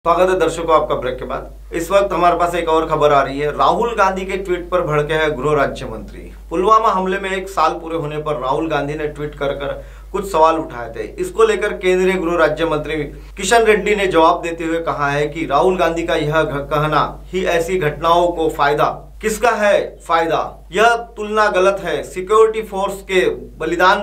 स्वागत है दर्शकों आपका ब्रेक के बाद। इस वक्त हमारे पास एक और खबर आ रही है। राहुल गांधी के ट्वीट पर भड़के हैं गृह राज्य मंत्री। पुलवामा हमले में 1 साल पूरे होने पर राहुल गांधी ने ट्वीट कर कुछ सवाल उठाए थे। इसको लेकर केंद्रीय गृह राज्य मंत्री किशन रेड्डी ने जवाब देते हुए कहा है कि राहुल गांधी का यह कहना ही ऐसी घटनाओं को किसका है फायदा। यह तुलना गलत है सिक्योरिटी फोर्स के बलिदान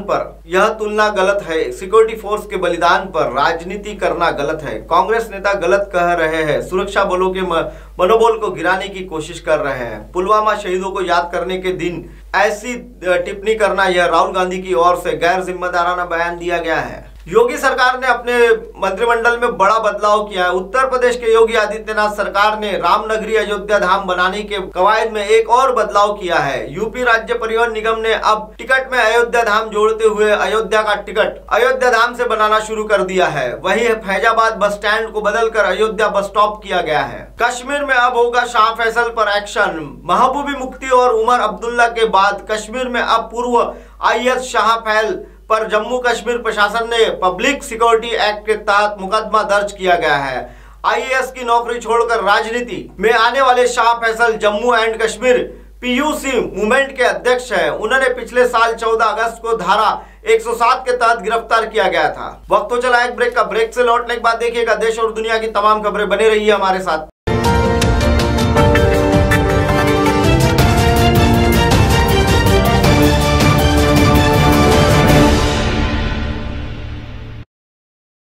पर राजनीति करना गलत है। कांग्रेस नेता गलत कह रहे हैं, सुरक्षा बलों के मनोबल को गिराने की कोशिश कर रहे हैं। पुलवामा शहीदों को याद करने के दिन ऐसी टिप्पणी करना यह राहुल गांधी की ओर से गैर जिम्मेदाराना बयान दिया गया है। योगी सरकार ने अपने मंत्रिमंडल में बड़ा बदलाव किया है। उत्तर प्रदेश के योगी आदित्यनाथ सरकार ने रामनगरी अयोध्या धाम बनाने के कवायद में एक और बदलाव किया है। यूपी राज्य परिवहन निगम ने अब टिकट में अयोध्या धाम जोड़ते हुए अयोध्या का टिकट अयोध्या धाम से बनाना शुरू कर दिया है। वहीं फैजाबाद बस स्टैंड को बदलकर अयोध्या बस स्टॉप किया गया है। कश्मीर में अब होगा शाह फैसल पर एक्शन। महबूबी मुफ्ती और उमर अब्दुल्ला के बाद कश्मीर में अब पूर्व IAS शाह फैसल पर जम्मू कश्मीर प्रशासन ने पब्लिक सिक्योरिटी एक्ट के तहत मुकदमा दर्ज किया गया है। IAS की नौकरी छोड़कर राजनीति में आने वाले Shah Faisal Jammu and Kashmir PUC movement के अध्यक्ष हैं। उन्होंने पिछले साल 14 अगस्त को धारा 107 के तहत गिरफ्तार किया गया था। वक्त हो चला एक ब्रेक का। ब्रेक से लौटने के बाद देखिएगा देश और दुनिया की तमाम खबरें। बने रहिए हमारे साथ।